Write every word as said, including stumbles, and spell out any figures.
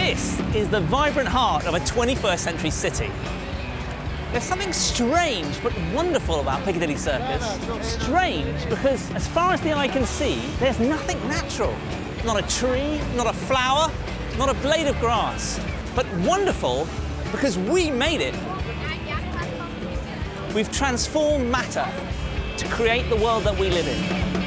This is the vibrant heart of a twenty-first century city. There's something strange but wonderful about Piccadilly Circus. Strange because, as far as the eye can see, there's nothing natural. Not a tree, not a flower, not a blade of grass. But wonderful because we made it. We've transformed matter to create the world that we live in.